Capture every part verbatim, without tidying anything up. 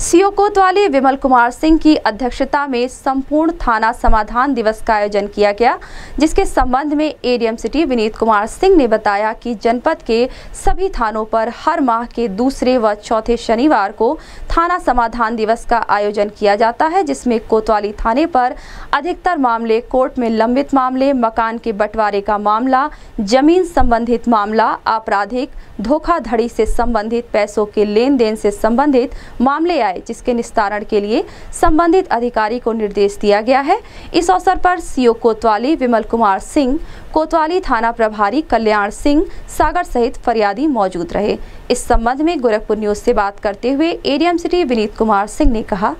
CO कोतवाली विमल कुमार सिंह की अध्यक्षता में संपूर्ण थाना समाधान दिवस का आयोजन किया गया, जिसके संबंध में एडीएम सिटी विनीत कुमार सिंह ने बताया कि जनपद के सभी थानों पर हर माह के दूसरे व चौथे शनिवार को थाना समाधान दिवस का आयोजन किया जाता है, जिसमें कोतवाली थाने पर अधिकतर मामले कोर्ट में लंबित मामले, मकान के बंटवारे का मामला, जमीन संबंधित मामला, आपराधिक धोखाधड़ी से संबंधित पैसों के लेन देन से संबंधित मामले आए, जिसके निस्तारण के लिए संबंधित अधिकारी को निर्देश दिया गया है। इस अवसर पर सीओ कोतवाली विमल कुमार सिंह, कोतवाली थाना प्रभारी कल्याण सिंह सागर सहित फरियादी मौजूद रहे। इस संबंध में गोरखपुर न्यूज से बात करते हुए एडीएम सिटी विनीत कुमार सिंह ने कहा,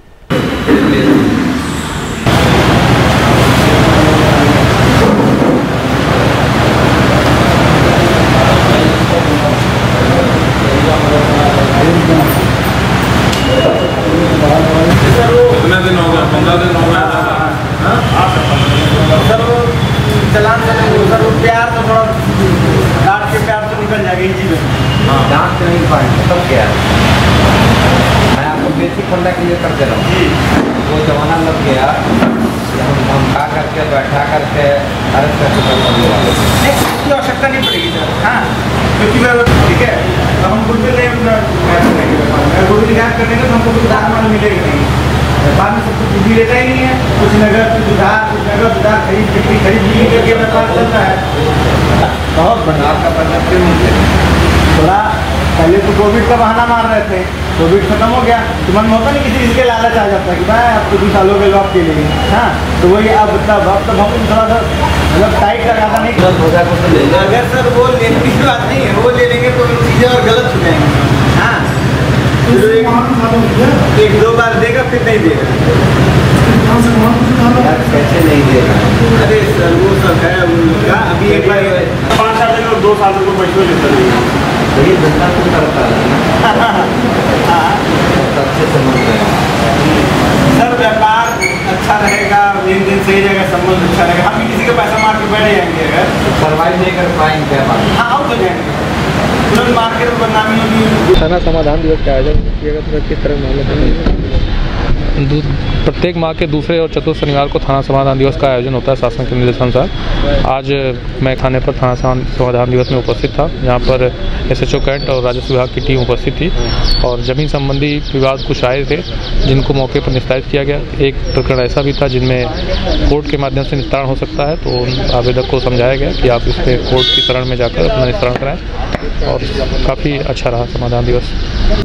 चलान सर प्यार तो थोड़ा डांट के प्यार तो निकल जाएगा इसी में। हाँ, डांट से नहीं पाएंगे सब क्या है। मैं आपको बेसिक फंडा क्लियर कर दे रहा हूँ जी। वो जमाना लग गया हम धमका करके बैठा करके अरेस्ट करके इसकी आवश्यकता नहीं पड़ेगी सर। हाँ, क्योंकि ठीक है तो हम खुद भी गुरु निकाय करने का तो हमको कुछ उधार मान मिलेगा नहीं, बाद में सब कुछ भी लेता ही नहीं है। कुछ नगर कुछ उधार कुछ नगर उधार खरीद बिक्री खरीद बिक्री करके व्यापार चलता है। बहुत बड़ा का थोड़ा पहले तो कोविड का बहाना मार रहे थे, कोविड खत्म हो गया तो मन में होता नहीं किसी इसके लालच आ जाता है कि भाई अब तो दो सालों के लॉक के लिए। हाँ, तो वही अब तब अब तब हम थोड़ा सा मतलब टाइट का ज़्यादा नहीं। अगर सर वो लेने की बात नहीं है, वो ले लेंगे तो चीज़ें और गलत हो जाएंगी। हाँ, एक दो बार देगा फिर नहीं देगा। कैसे नहीं देगा? अरे सर वो सब है उनका। अभी एक बार पाँच साल तक और दो साल तक पैसे लेता है तो ये धंधा तो करता है। अच्छे समझ रहे हैं सर, व्यापार अच्छा रहेगा, लेन देन सही रहेगा, संबंध अच्छा रहेगा। हम भी किसी का पैसा मार के बैठ जाएंगे अगर सरवाइव नहीं कर पाएंगे क्या बात। हाँ, आउट हो जाएंगे तुरंत मार्केट में बदनामी होगी। थाना समाधान दिवस का आयोजन किया गया तो किस तरह मामले प्रत्येक माह के दूसरे और चतुर्थ शनिवार को थाना समाधान दिवस का आयोजन होता है शासन के निर्देशानुसार। आज मैं थाने पर थाना समाधान दिवस में उपस्थित था, जहां पर एसएचओ कैंट और राजस्व विभाग की टीम उपस्थित थी और जमीन संबंधी विवाद कुछ आए थे जिनको मौके पर निस्तारित किया गया। एक प्रकरण ऐसा भी था जिनमें कोर्ट के माध्यम से निस्तारण हो सकता है, तो आवेदक को समझाया गया कि आप इसके कोर्ट की शरण में जाकर अपना निस्तारण कराएं और काफ़ी अच्छा रहा समाधान दिवस।